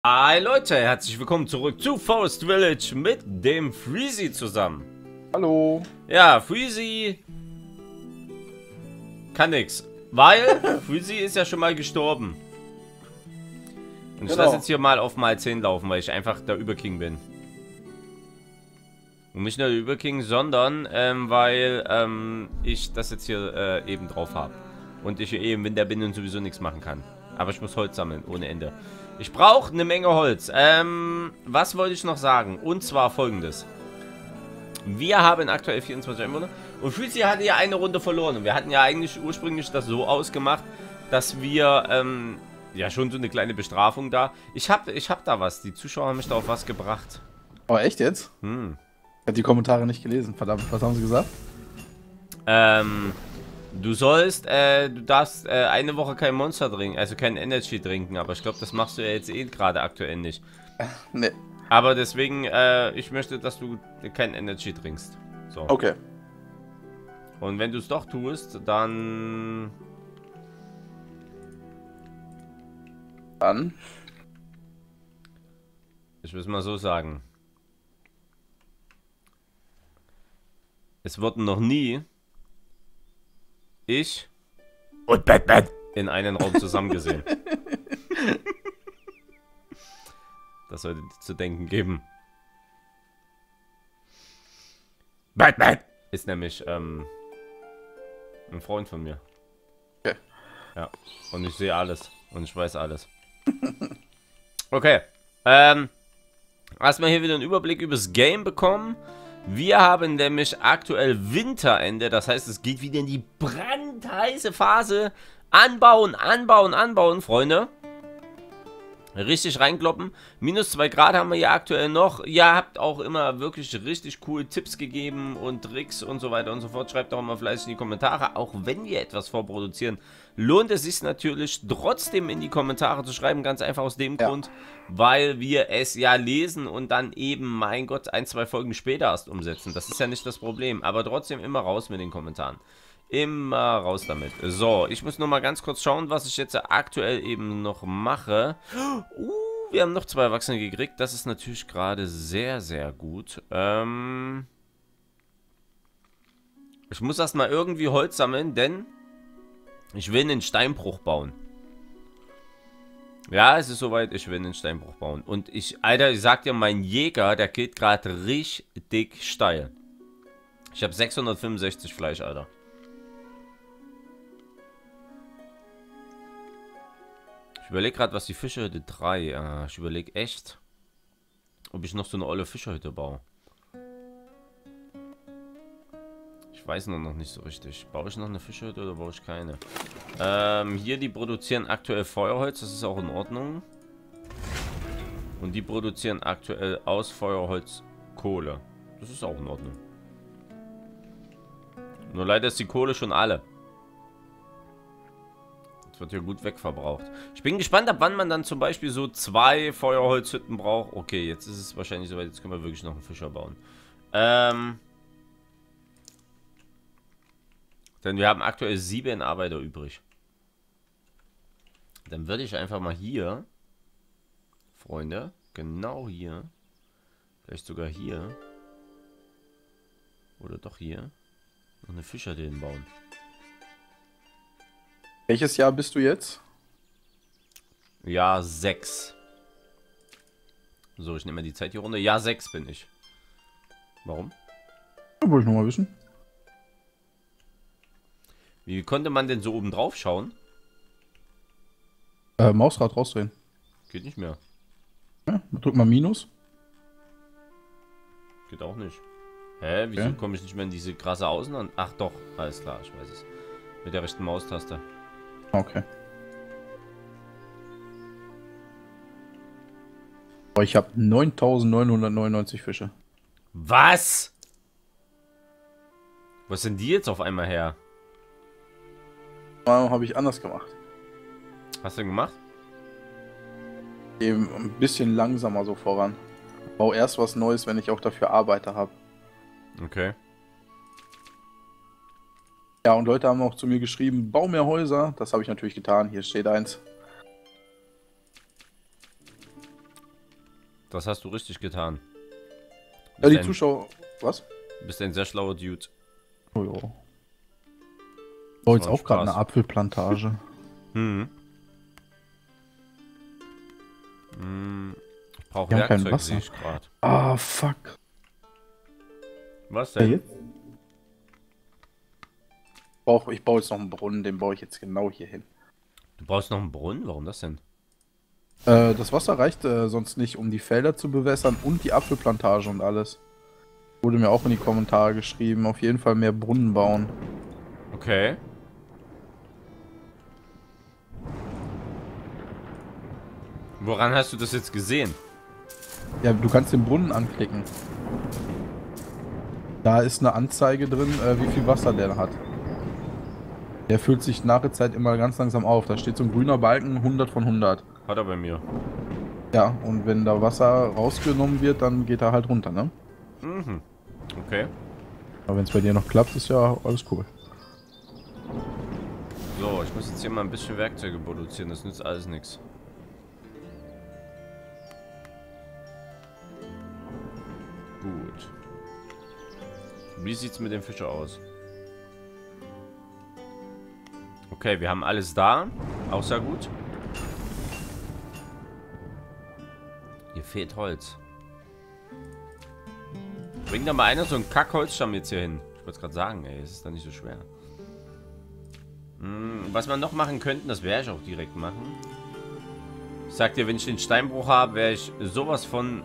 Hi Leute, herzlich willkommen zurück zu Forest Village mit dem Freezy zusammen. Hallo. Ja, Freezy kann nix, weil Freezy ist ja schon mal gestorben. Und ich lasse jetzt hier mal auf mal 10 laufen, weil ich einfach der Überking bin. Und nicht nur der Überking, sondern weil ich das jetzt hier eben drauf habe. Und ich hier eben in der bin und sowieso nichts machen kann. Aber ich muss Holz sammeln, ohne Ende. Ich brauche eine Menge Holz. Was wollte ich noch sagen? Und zwar folgendes. Wir haben aktuell 24 Einwohner. Und Freezy hatte ja eine Runde verloren. Und wir hatten ja eigentlich ursprünglich das so ausgemacht, dass wir, ja schon so eine kleine Bestrafung da. Ich hab da was. Die Zuschauer haben mich da auf was gebracht. Oh, echt jetzt? Hm. Ich hab die Kommentare nicht gelesen. Verdammt, was haben sie gesagt? Du darfst eine Woche kein Monster trinken, also kein Energy trinken, aber ich glaube, das machst du ja jetzt eh gerade aktuell nicht. Ne. Aber deswegen, ich möchte, dass du kein Energy trinkst. So. Okay. Und wenn du es doch tust, dann... Ich will es mal so sagen. Es wurden noch nie ich und Batman in einen Raum zusammen gesehen. Das sollte dir zu denken geben. Batman ist nämlich ein Freund von mir. Okay. Ja. Und ich sehe alles. Und ich weiß alles. Okay. Erstmal hier wieder einen Überblick übers Game bekommen. Wir haben nämlich aktuell Winterende. Das heißt, es geht wieder in die brandheiße Phase. Anbauen, anbauen, anbauen, Freunde. Richtig reinkloppen. -2 Grad haben wir ja aktuell noch. Ihr habt auch immer wirklich richtig coole Tipps gegeben und Tricks und so weiter und so fort. Schreibt doch immer fleißig in die Kommentare. Auch wenn wir etwas vorproduzieren, lohnt es sich natürlich trotzdem in die Kommentare zu schreiben. Ganz einfach aus dem Grund, weil wir es ja lesen und dann eben, mein Gott, 1, 2 Folgen später erst umsetzen. Das ist ja nicht das Problem. Aber trotzdem immer raus mit den Kommentaren. Immer raus damit. So, ich muss nur mal ganz kurz schauen, was ich jetzt aktuell eben noch mache. Wir haben noch 2 Erwachsene gekriegt. Das ist natürlich gerade sehr, sehr gut. Ich muss erstmal irgendwie Holz sammeln, denn ich will einen Steinbruch bauen. Ja, es ist soweit, ich will einen Steinbruch bauen. Und Alter, ich sag dir, mein Jäger, der geht gerade richtig steil. Ich habe 665 Fleisch, Alter. Ich überlege gerade, was die Fischerhütte 3. Ich überlege echt, ob ich noch so eine olle Fischerhütte baue. Ich weiß noch nicht so richtig. Baue ich noch eine Fischerhütte oder baue ich keine? Hier, die produzieren aktuell Feuerholz. Das ist auch in Ordnung. Und die produzieren aktuell aus Feuerholz Kohle. Das ist auch in Ordnung. Nur leider ist die Kohle schon alle. Wird hier gut wegverbraucht. Ich bin gespannt, ab wann man dann zum Beispiel so 2 Feuerholzhütten braucht. Okay, jetzt ist es wahrscheinlich soweit. Jetzt können wir wirklich noch einen Fischer bauen. Denn wir haben aktuell 7 Arbeiter übrig. Dann würde ich einfach mal hier, Freunde, genau hier, vielleicht sogar hier, oder doch hier, noch eine Fischerhütte bauen. Welches Jahr bist du jetzt? Jahr 6. So, ich nehme mal die Zeit hier runter. Jahr 6 bin ich. Warum? Ja, wollte ich nochmal wissen. Wie konnte man denn so oben drauf schauen? Mausrad rausdrehen. Geht nicht mehr. Ja, drück mal Minus. Geht auch nicht. Hä? Wieso Okay. komme ich nicht mehr in diese krasse Außenhand? Ach doch, alles klar, ich weiß es. Mit der rechten Maustaste. Okay. Oh, ich habe 9.999 Fische. Was? Was sind die jetzt auf einmal her? Warum habe ich anders gemacht? Hast du denn gemacht? Eben ein bisschen langsamer so voran. Bau erst was Neues, wenn ich auch dafür Arbeiter habe. Okay. Ja, und Leute haben auch zu mir geschrieben, bau mehr Häuser. Das habe ich natürlich getan. Hier steht eins. Das hast du richtig getan. Ja, die Zuschauer... Was? Du bist ein sehr schlauer Dude. Oh jo. Oh, jetzt auch gerade eine Apfelplantage. Hm. Ich brauche Wir haben kein Werkzeug, Wasser. sehe ich gerade. Ah, fuck. Was Ja, denn? jetzt? Ich baue jetzt noch einen Brunnen, den baue ich jetzt genau hier hin. Du brauchst noch einen Brunnen? Warum das denn? Das Wasser reicht sonst nicht, um die Felder zu bewässern und die Apfelplantage und alles. Wurde mir auch in die Kommentare geschrieben. Auf jeden Fall mehr Brunnen bauen. Okay. Woran hast du das jetzt gesehen? Ja, du kannst den Brunnen anklicken. Da ist eine Anzeige drin, wie viel Wasser der hat. Der füllt sich nach der Zeit immer ganz langsam auf. Da steht so ein grüner Balken, 100 von 100. Hat er bei mir. Ja, und wenn da Wasser rausgenommen wird, dann geht er halt runter, ne? Mhm. Okay. Aber wenn es bei dir noch klappt, ist ja alles cool. So, ich muss jetzt hier mal ein bisschen Werkzeuge produzieren. Das nützt alles nichts. Gut. Wie sieht's mit dem Fischer aus? Okay, wir haben alles da. Auch sehr gut. Hier fehlt Holz. Bring da mal einer so einen Kackholzstamm jetzt hier hin. Ich wollte es gerade sagen, ey. Es ist doch nicht so schwer. Was wir noch machen könnten, das werde ich auch direkt machen. Ich sag dir, wenn ich den Steinbruch habe, werde ich sowas von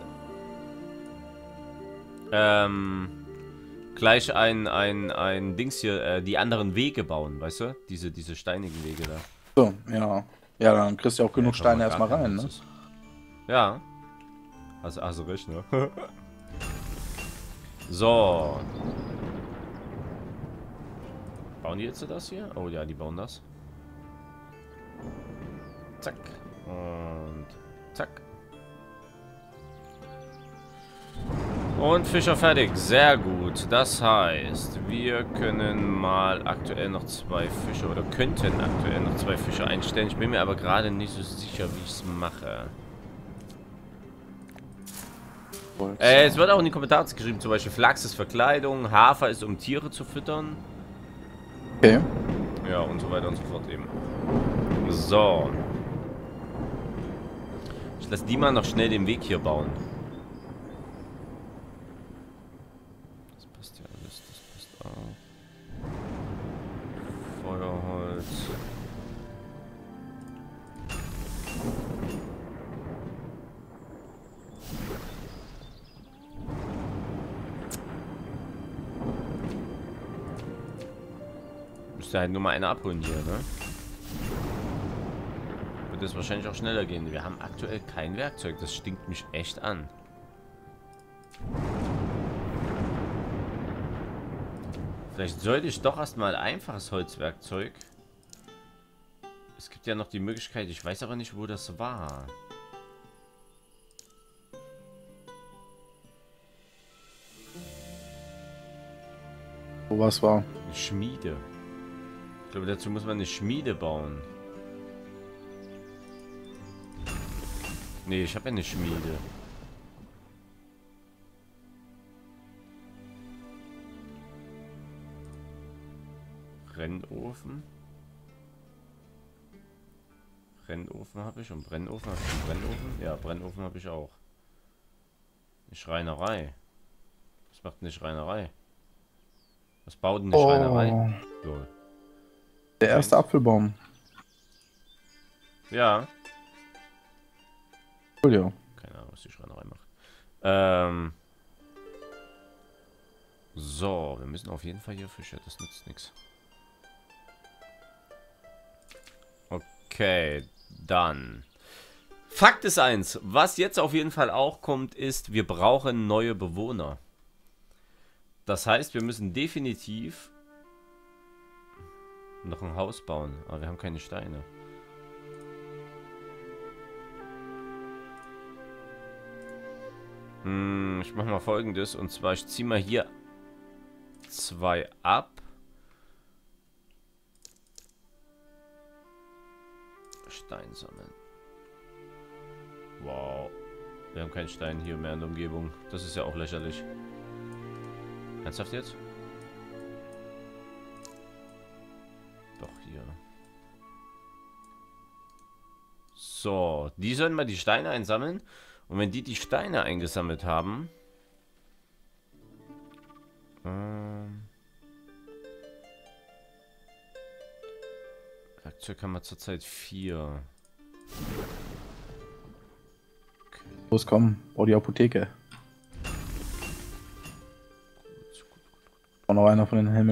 gleich ein Dings hier, die anderen Wege bauen, weißt du? Diese steinigen Wege da. So, ja. Ja, dann kriegst du ja auch genug Steine erstmal rein, ne? Ja. Also recht, ne? So. Bauen die jetzt das hier? Oh ja, die bauen das. Zack. Und zack. Und Fischer fertig. Sehr gut. Das heißt, wir können mal aktuell noch 2 Fische oder könnten aktuell noch 2 Fische einstellen. Ich bin mir aber gerade nicht so sicher, wie ich es mache. Es wird auch in die Kommentare geschrieben, zum Beispiel Flachs ist Verkleidung, Hafer ist, um Tiere zu füttern. Okay. Ja, und so weiter und so fort eben. So. Ich lasse die mal noch schnell den Weg hier bauen. Das passt ja alles, das passt auch. Feuerholz. Müsste halt nur mal eine abholen hier, ne? Wird es wahrscheinlich auch schneller gehen. Wir haben aktuell kein Werkzeug. Das stinkt mich echt an. Vielleicht sollte ich doch erstmal einfaches Holzwerkzeug. Es gibt ja noch die Möglichkeit, ich weiß aber nicht, wo das war. Wo was war? Eine Schmiede. Ich glaube, dazu muss man eine Schmiede bauen. Nee, ich habe ja eine Schmiede. Brennofen. Brennofen habe ich und Brennofen habe ich einen Brennofen. Ja, Brennofen habe ich auch. Eine Schreinerei. Was macht eine Schreinerei? Was baut denn eine Schreinerei? Lol. Der erste Apfelbaum. Ja. Cool, ja. Keine Ahnung, was die Schreinerei macht. So, wir müssen auf jeden Fall hier Fische. Das nützt nichts. Okay, dann. Fakt ist eins. Was jetzt auf jeden Fall auch kommt, ist, wir brauchen neue Bewohner. Das heißt, wir müssen definitiv noch ein Haus bauen. Aber wir haben keine Steine. Ich mache mal Folgendes. Und zwar, ich ziehe mal hier 2 ab. Stein sammeln. Wow. Wir haben keinen Stein hier mehr in der Umgebung. Das ist ja auch lächerlich. Ernsthaft jetzt? Doch, hier. So, die sollen mal die Steine einsammeln. Und wenn die Steine eingesammelt haben... Werkzeug haben wir zurzeit 4. Los, komm, bau die Apotheke. Und noch einer von den Helmen.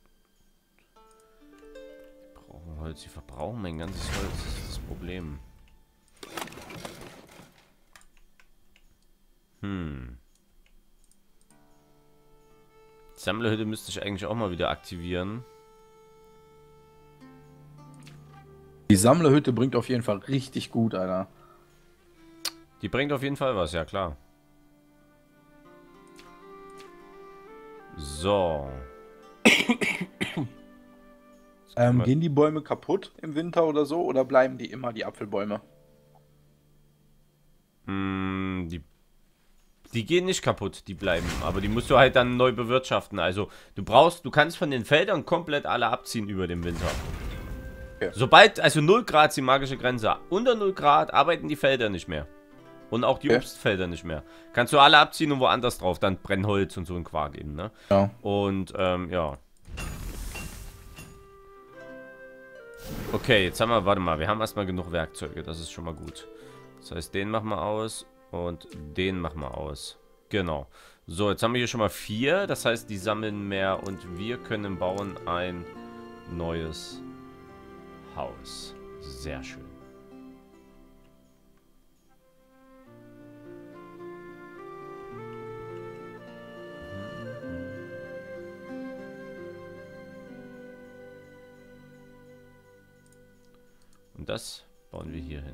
Die brauchen Holz, die verbrauchen mein ganzes Holz, das ist das Problem. Die Sammlerhütte müsste ich eigentlich auch mal wieder aktivieren. Die Sammlerhütte bringt auf jeden Fall richtig gut, Alter. Die bringt auf jeden Fall was, ja klar. So. Gehen die Bäume kaputt im Winter oder so? Oder bleiben die immer, die Apfelbäume? Die gehen nicht kaputt, die bleiben. Aber die musst du halt dann neu bewirtschaften. Also du kannst von den Feldern komplett alle abziehen über den Winter. Okay. Sobald, also 0 Grad ist die magische Grenze. Unter 0 Grad arbeiten die Felder nicht mehr. Und auch die Obstfelder nicht mehr. Kannst du alle abziehen und woanders drauf. Dann Brennholz und so ein Quark eben, ne? Ja. Und, ja. Okay, jetzt haben wir, warte mal, wir haben erstmal genug Werkzeuge. Das ist schon mal gut. Das heißt, den machen wir aus und den machen wir aus. Genau. So, jetzt haben wir hier schon mal 4. Das heißt, die sammeln mehr und wir können bauen ein neues Haus. Sehr schön. Und das bauen wir hier hin.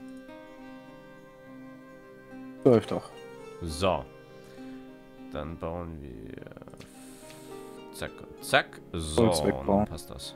Läuft doch. So. Dann bauen wir... Zack und zack. So, und dann passt das.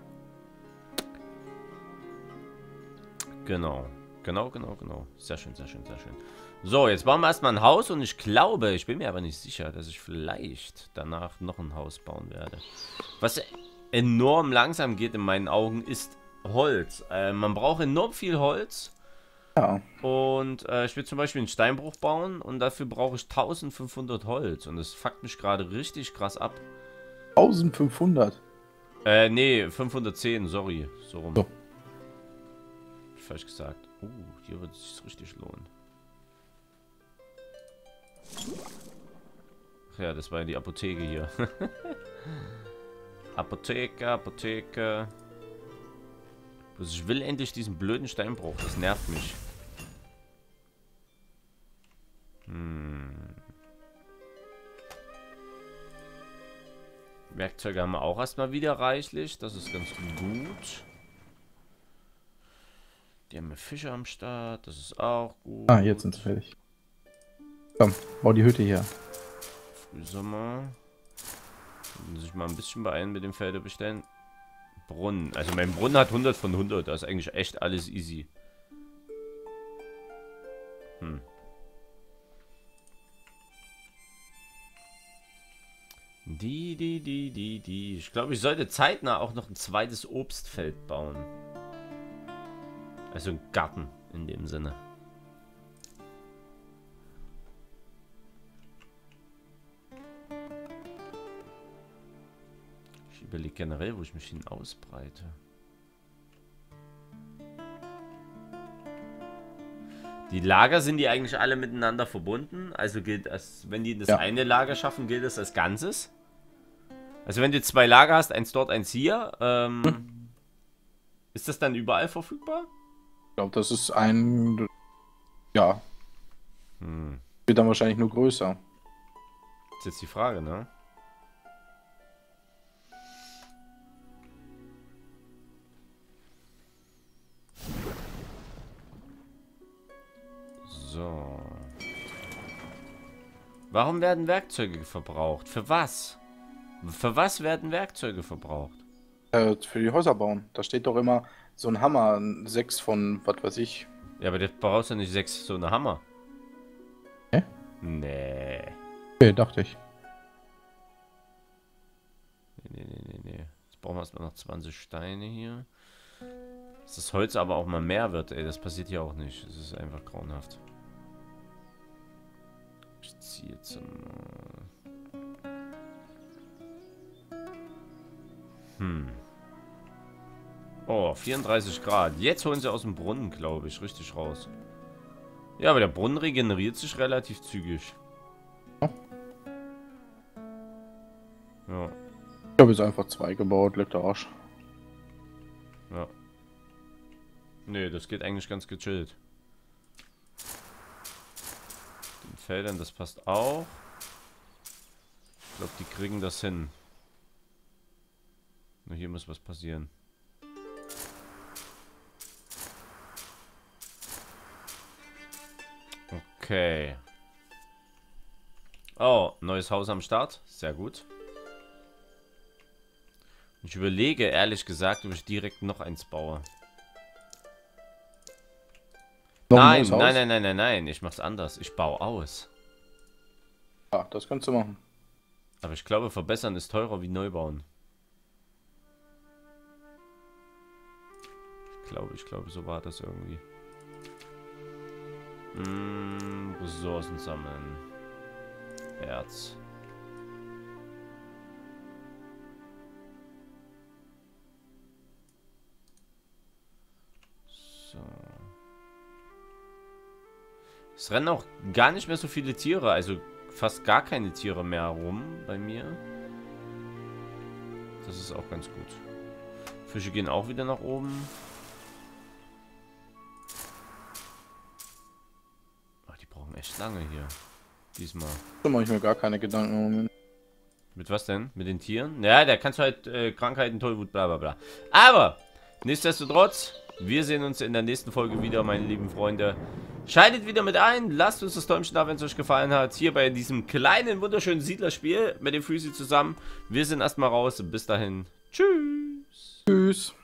Genau. Genau. Sehr schön. So, jetzt bauen wir erstmal ein Haus und ich glaube, ich bin mir aber nicht sicher, dass ich vielleicht danach noch ein Haus bauen werde. Was enorm langsam geht in meinen Augen ist Holz. Man braucht enorm viel Holz. Ja. Und ich will zum Beispiel einen Steinbruch bauen und dafür brauche ich 1500 Holz. Und das fuckt mich gerade richtig krass ab. 1500? Nee, 510, sorry. So rum. So. Falsch gesagt. Hier wird es sich richtig lohnen. Ach ja, das war ja die Apotheke hier. Apotheke. Bloß ich will endlich diesen blöden Steinbruch. Das nervt mich. Werkzeuge haben wir auch erstmal wieder reichlich. Das ist ganz gut. Die haben wir Fische am Start. Das ist auch gut. Ah, jetzt sind sie fertig. Komm, bau die Hütte hier. Frühsommer. Muss ich mal ein bisschen beeilen mit dem Felder bestellen. Brunnen. Also mein Brunnen hat 100 von 100. Das ist eigentlich echt alles easy. Ich glaube, ich sollte zeitnah auch noch ein zweites Obstfeld bauen. Also ein Garten in dem Sinne. Ich überlege generell, wo ich mich hin ausbreite. Die Lager, sind die eigentlich alle miteinander verbunden? Also gilt das, wenn die das eine Lager schaffen, gilt das als Ganzes? Also wenn du 2 Lager hast, eins dort, eins hier, ist das dann überall verfügbar? Ich glaube, das ist ein... Ja. Wird dann wahrscheinlich nur größer. Das ist jetzt die Frage, ne? So. Warum werden Werkzeuge verbraucht? Für was? Für was werden Werkzeuge verbraucht? Für die Häuser bauen. Da steht doch immer so ein Hammer, 6 von, was weiß ich. Ja, aber du brauchst ja nicht 6 so eine Hammer. Nee. Okay, dachte ich. Nee. Jetzt brauchen wir erstmal noch 20 Steine hier. Dass das Holz aber auch mal mehr wird, ey. Das passiert hier auch nicht. Das ist einfach grauenhaft. Ich ziehe jetzt mal. Oh, 34 Grad. Jetzt holen sie aus dem Brunnen, glaube ich, richtig raus. Ja, aber der Brunnen regeneriert sich relativ zügig. Ja. Ich habe jetzt einfach 2 gebaut, leck der Arsch. Ja. Nee, das geht eigentlich ganz gechillt. Den Feldern, das passt auch. Ich glaube, die kriegen das hin. Nur hier muss was passieren. Okay. Oh, neues Haus am Start. Sehr gut. Ich überlege, ehrlich gesagt, ob ich direkt noch eins baue. Nein. Ich mach's anders. Ich baue aus. Ja, das kannst du machen. Aber ich glaube, verbessern ist teurer wie neu bauen. Ich glaube, so war das irgendwie. Ressourcen sammeln. Erz. So. Es rennen auch gar nicht mehr so viele Tiere, also fast gar keine Tiere mehr rum bei mir. Das ist auch ganz gut. Fische gehen auch wieder nach oben. Ach, die brauchen echt lange hier. Diesmal. Da mache ich mir gar keine Gedanken im Moment. Mit was denn? Mit den Tieren? Ja, da kannst du halt Krankheiten, Tollwut, bla bla bla. Aber, nichtsdestotrotz, wir sehen uns in der nächsten Folge wieder, meine lieben Freunde. Schaltet wieder mit ein, lasst uns das Däumchen da, wenn es euch gefallen hat. Hier bei diesem kleinen, wunderschönen Siedlerspiel mit dem Freezy zusammen. Wir sind erstmal raus. Bis dahin. Tschüss. Tschüss.